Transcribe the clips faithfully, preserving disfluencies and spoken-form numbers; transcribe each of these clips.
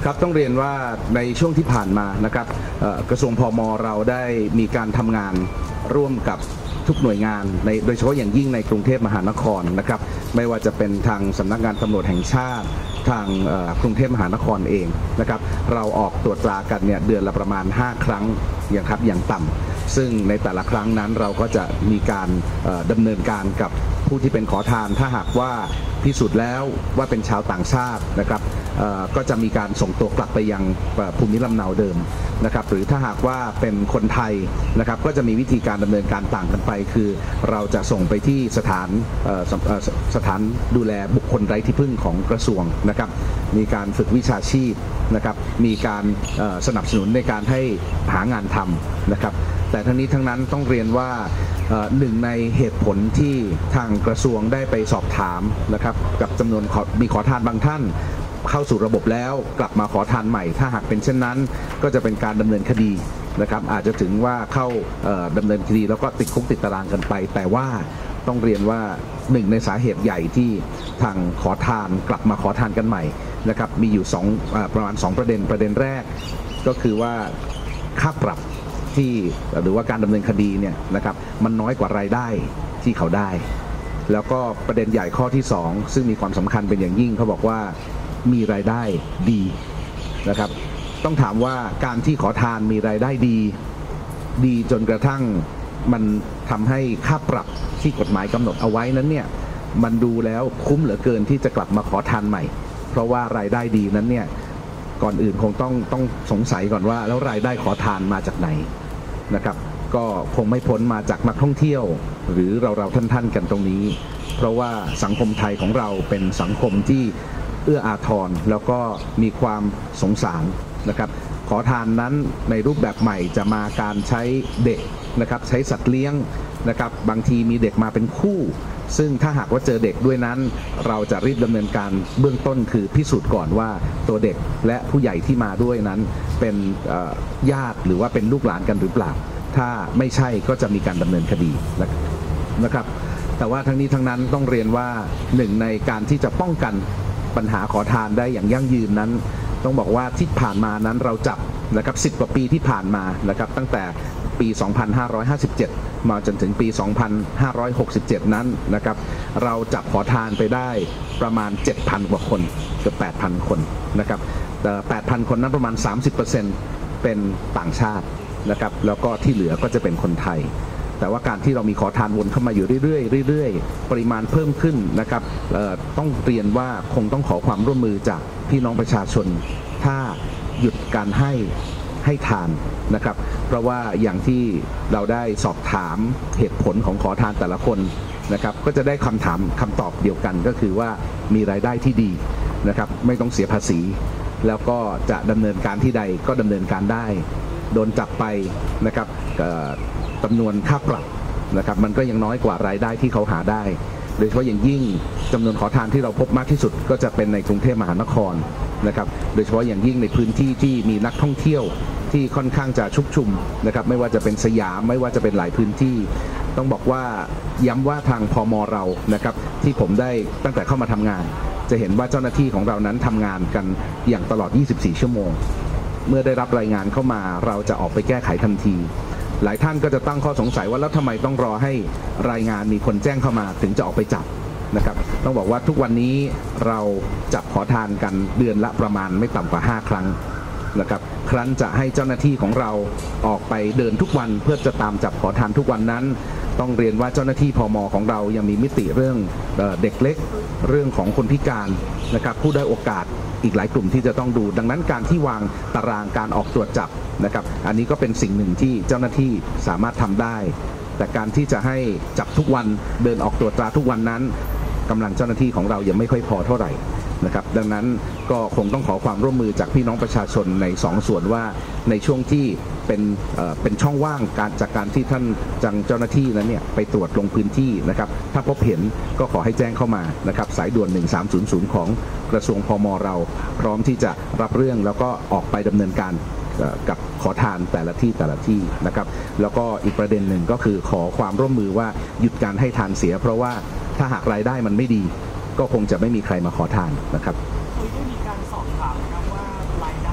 ครับต้องเรียนว่าในช่วงที่ผ่านมานะครับกระทรวงพม.เราได้มีการทำงานร่วมกับทุกหน่วยงานในโดยเฉพาะอย่างยิ่งในกรุงเทพมหานครนะครับไม่ว่าจะเป็นทางสำนักงานตำรวจแห่งชาติทางกรุงเทพมหานครเองนะครับเราออกตรวจตรากันเนี่ยเดือนละประมาณห้าครั้งอย่างครับอย่างต่ำซึ่งในแต่ละครั้งนั้นเราก็จะมีการดำเนินการกับผู้ที่เป็นขอทานถ้าหากว่าพิสูจน์แล้วว่าเป็นชาวต่างชาตินะครับก็จะมีการส่งตัวกลับไปยังภูมิลำเนาเดิมนะครับหรือถ้าหากว่าเป็นคนไทยนะครับก็จะมีวิธีการดำเนินการต่างกันไปคือเราจะส่งไปที่สถานสถานดูแลบุคคลไร้ที่พึ่งของกระทรวงนะครับมีการฝึกวิชาชีพนะครับมีการสนับสนุนในการให้หางานทำนะครับแต่ทั้งนี้ทั้งนั้นต้องเรียนว่าหนึ่งในเหตุผลที่ทางกระทรวงได้ไปสอบถามนะครับกับจำนวนมีขอทานบางท่านเข้าสู่ระบบแล้วกลับมาขอทานใหม่ถ้าหากเป็นเช่นนั้นก็จะเป็นการดำเนินคดีนะครับอาจจะถึงว่าเข้าดำเนินคดีแล้วก็ติดคุกติดตารางกันไปแต่ว่าต้องเรียนว่าหนึ่งในสาเหตุใหญ่ที่ทางขอทานกลับมาขอทานกันใหม่นะครับมีอยู่สองประมาณสองประเด็นประเด็นแรกก็คือว่าค่าปรับที่หรือว่าการดำเนินคดีเนี่ยนะครับมันน้อยกว่ารายได้ที่เขาได้แล้วก็ประเด็นใหญ่ข้อที่สองซึ่งมีความสำคัญเป็นอย่างยิ่งเขาบอกว่ามีรายได้ดีนะครับต้องถามว่าการที่ขอทานมีรายได้ดีดีจนกระทั่งมันทำให้ค่าปรับที่กฎหมายกำหนดเอาไว้นั้นเนี่ยมันดูแล้วคุ้มเหลือเกินที่จะกลับมาขอทานใหม่เพราะว่ารายได้ดีนั้นเนี่ยก่อนอื่นคงต้องต้องสงสัยก่อนว่าแล้วรายได้ขอทานมาจากไหนนะครับก็คงไม่พ้นมาจากนักท่องเที่ยวหรือเราเราท่านๆกันตรงนี้เพราะว่าสังคมไทยของเราเป็นสังคมที่เอื้ออาทรแล้วก็มีความสงสารนะครับขอทานนั้นในรูปแบบใหม่จะมาการใช้เด็กนะครับใช้สัตว์เลี้ยงนะครับบางทีมีเด็กมาเป็นคู่ซึ่งถ้าหากว่าเจอเด็กด้วยนั้นเราจะรีบดำเนินการเบื้องต้นคือพิสูจน์ก่อนว่าตัวเด็กและผู้ใหญ่ที่มาด้วยนั้นเป็นญาติหรือว่าเป็นลูกหลานกันหรือเปล่าถ้าไม่ใช่ก็จะมีการดำเนินคดีนะครับแต่ว่าทั้งนี้ทั้งนั้นต้องเรียนว่าหนึ่งในการที่จะป้องกันปัญหาขอทานได้อย่างยั่งยืนนั้นต้องบอกว่าที่ผ่านมานั้นเราจับนะครับสิบกว่าปีที่ผ่านมานะครับตั้งแต่ปี สองพันห้าร้อยห้าสิบเจ็ด มาจนถึงปี สองพันห้าร้อยหกสิบเจ็ด นั้นนะครับเราจับขอทานไปได้ประมาณ เจ็ดพัน กว่าคนเกือบ แปดพัน คนนะครับแต่ แปดพัน คนนั้นประมาณ สามสิบเปอร์เซ็นต์ เป็นต่างชาตินะครับแล้วก็ที่เหลือก็จะเป็นคนไทยแต่ว่าการที่เรามีขอทานวนเข้ามาอยู่เรื่อยๆเรื่อยๆปริมาณเพิ่มขึ้นนะครับต้องเรียนว่าคงต้องขอความร่วมมือจากพี่น้องประชาชนถ้าหยุดการให้ให้ทานนะครับเพราะว่าอย่างที่เราได้สอบถามเหตุผลของขอทานแต่ละคนนะครับก็จะได้คำถามคำตอบเดียวกันก็คือว่ามีรายได้ที่ดีนะครับไม่ต้องเสียภาษีแล้วก็จะดำเนินการที่ใดก็ดำเนินการได้โดนจับไปนะครับจำนวนค่าปรับนะครับมันก็ยังน้อยกว่ารายได้ที่เขาหาได้โดยเฉพาะอย่างยิ่งจำนวนขอทานที่เราพบมากที่สุดก็จะเป็นในกรุงเทพมหานครนะครับโดยเฉพาะอย่างยิ่งในพื้นที่ที่มีนักท่องเที่ยวที่ค่อนข้างจะชุกชุมนะครับไม่ว่าจะเป็นสยามไม่ว่าจะเป็นหลายพื้นที่ต้องบอกว่าย้ำว่าทางพม.เรานะครับที่ผมได้ตั้งแต่เข้ามาทำงานจะเห็นว่าเจ้าหน้าที่ของเรานั้นทำงานกันอย่างตลอดยี่สิบสี่ชั่วโมงเมื่อได้รับรายงานเข้ามาเราจะออกไปแก้ไขทันทีหลายท่านก็จะตั้งข้อสงสัยว่าแล้วทำไมต้องรอให้รายงานมีคนแจ้งเข้ามาถึงจะออกไปจับนะครับต้องบอกว่าทุกวันนี้เราจับขอทานกันเดือนละประมาณไม่ต่ำกว่าห้าครั้งนะครับครั้นจะให้เจ้าหน้าที่ของเราออกไปเดินทุกวันเพื่อจะตามจับขอทานทุกวันนั้นต้องเรียนว่าเจ้าหน้าที่พม.ของเรายังมีมิติเรื่องเด็กเล็กเรื่องของคนพิการนะครับผู้ได้โอกาสอีกหลายกลุ่มที่จะต้องดูดังนั้นการที่วางตารางการออกตรวจจับนะครับอันนี้ก็เป็นสิ่งหนึ่งที่เจ้าหน้าที่สามารถทำได้แต่การที่จะให้จับทุกวันเดินออกตรวจตราทุกวันนั้นกำลังเจ้าหน้าที่ของเรายังไม่ค่อยพอเท่าไหร่นะครับดังนั้นก็คงต้องขอความร่วมมือจากพี่น้องประชาชนในสองส่วนว่าในช่วงที่เป็นเป็นช่องว่างการจากการที่ท่านจังเจ้าหน้าที่นั้นเนี่ยไปตรวจลงพื้นที่นะครับถ้าพบเห็นก็ขอให้แจ้งเข้ามานะครับสายด่วนหนึ่งสามศูนย์ศูนย์ของกระทรวงพม.เราพร้อมที่จะรับเรื่องแล้วก็ออกไปดำเนินการกับขอทานแต่ละที่แต่ละที่นะครับแล้วก็อีกประเด็นหนึ่งก็คือขอความร่วมมือว่าหยุดการให้ทานเสียเพราะว่าถ้าหากรายได้มันไม่ดีก็คงจะไม่มีใครมาขอทานนะครับได้มีการสอบถามนะครับว่าราย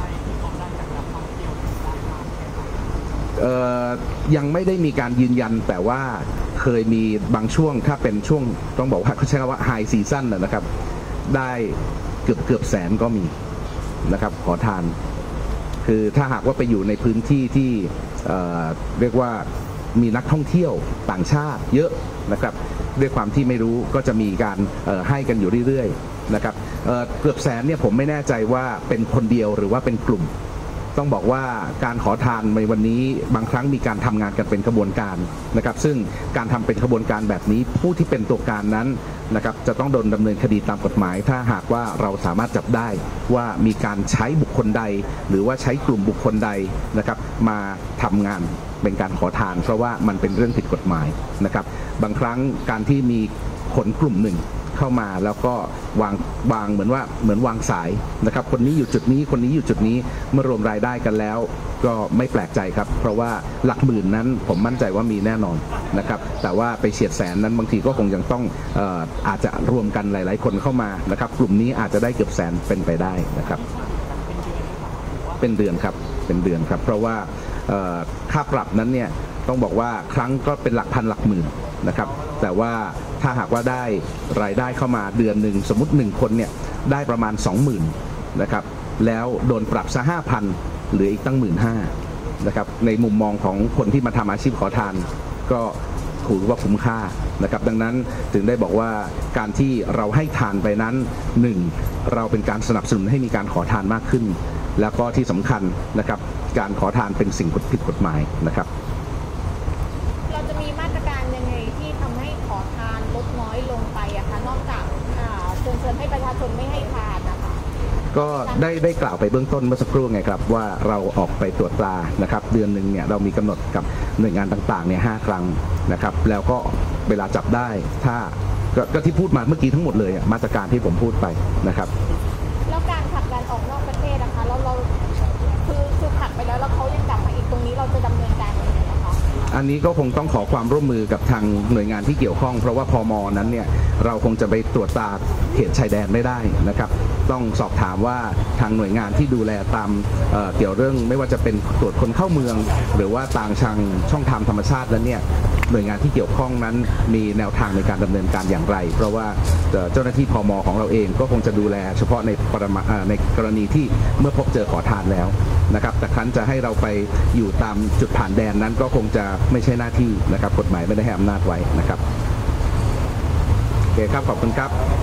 เอ่อยังไม่ได้มีการยืนยันแต่ว่าเคยมีบางช่วงถ้าเป็นช่วงต้องบอกว่าเขาใช้คำว่าไฮซีซั่นนะครับได้เกือบเกือบแสนก็มีนะครับขอทานคือถ้าหากว่าไปอยู่ในพื้นที่ที่เอ่อเรียกว่ามีนักท่องเที่ยวต่างชาติเยอะนะครับด้วยความที่ไม่รู้ก็จะมีการให้กันอยู่เรื่อยๆนะครับ เ, เกือบแสนเนี่ยผมไม่แน่ใจว่าเป็นคนเดียวหรือว่าเป็นกลุ่มต้องบอกว่าการขอทานในวันนี้บางครั้งมีการทำงานกันเป็นขบวนการนะครับซึ่งการทำเป็นขบวนการแบบนี้ผู้ที่เป็นตัวการนั้นนะครับจะต้องโดนดำเนินคดีตามกฎหมายถ้าหากว่าเราสามารถจับได้ว่ามีการใช้บุคคลใดหรือว่าใช้กลุ่มบุคคลใดนะครับมาทำงานเป็นการขอทานเพราะว่ามันเป็นเรื่องผิดกฎหมายนะครับบางครั้งการที่มีคนกลุ่มหนึ่งเข้ามาแล้วก็วางวางเหมือนว่าเหมือนวางสายนะครับคนนี้อยู่จุดนี้คนนี้อยู่จุดนี้เมื่อรวมรายได้กันแล้วก็ไม่แปลกใจครับเพราะว่าหลักหมื่นนั้นผมมั่นใจว่ามีแน่นอนนะครับแต่ว่าไปเฉียดแสนนั้นบางทีก็คงยังต้องเอ่ออาจจะรวมกันหลายๆคนเข้ามานะครับกลุ่มนี้อาจจะได้เกือบแสนเป็นไปได้นะครับเป็นเดือนครับเป็นเดือนครับเพราะว่าค่าปรับนั้นเนี่ยต้องบอกว่าครั้งก็เป็นหลักพันหลักหมื่นนะครับแต่ว่าถ้าหากว่าได้รายได้เข้ามาเดือนหนึ่งสมมติหนึ่งคนเนี่ยได้ประมาณ สองหมื่น นะครับแล้วโดนปรับซะ ห้าพัน เหลืออีกตั้ง หนึ่งพันห้าร้อย นะครับในมุมมองของคนที่มาทำอาชีพขอทานก็ถือว่าคุ้มค่านะครับดังนั้นถึงได้บอกว่าการที่เราให้ทานไปนั้นหนึ่งเราเป็นการสนับสนุนให้มีการขอทานมากขึ้นแล้วก็ที่สำคัญนะครับการขอทานเป็นสิ่งผิดกฎหมายนะครับเราจะมีมาตรการยังไงที่ทำให้ขอทานลดน้อยลงไปอะคะนอกจากเชิญชวนให้ประชาชนไม่ให้ทานนะคะก็ได้ได้กล่าวไปเบื้องต้นเมื่อสักครู่ไงครับว่าเราออกไปตรวจตรานะครับเดือนหนึ่งเนี่ยเรามีกำหนดกับหน่วยงานต่างๆเนี่ยห้าครั้งนะครับแล้วก็เวลาจับได้ถ้าก็ที่พูดมาเมื่อกี้ทั้งหมดเลยมาตรการที่ผมพูดไปนะครับแล้วการผลักดันออกนอกประเทศนะคะเราเราคือคือผลักไปแล้วแล้วเขายังกลับมาอีกตรงนี้เราจะดำเนินการยังไงนะคะอันนี้ก็คงต้องขอความร่วมมือกับทางหน่วยงานที่เกี่ยวข้องเพราะว่าพม.นั้นเนี่ยเราคงจะไปตรวจตราเขตชายแดนไม่ได้นะครับต้องสอบถามว่าทางหน่วยงานที่ดูแลตาม เ, เกี่ยวเรื่องไม่ว่าจะเป็นตรวจคนเข้าเมืองหรือว่าต่างทางช่องทางธรรมชาติแล้วเนี่ยหน่วยงานที่เกี่ยวข้องนั้นมีแนวทางในการดำเนินการอย่างไรเพราะว่าเจ้าหน้าที่พม.ของเราเองก็คงจะดูแลเฉพาะในปรมาในกรณีที่เมื่อพบเจอขอทานแล้วนะครับแต่ครั้นจะให้เราไปอยู่ตามจุดผ่านแดนนั้นก็คงจะไม่ใช่หน้าที่นะครับกฎหมายไม่ได้ให้อำนาจไว้นะครับโอเคครับขอบคุณครับ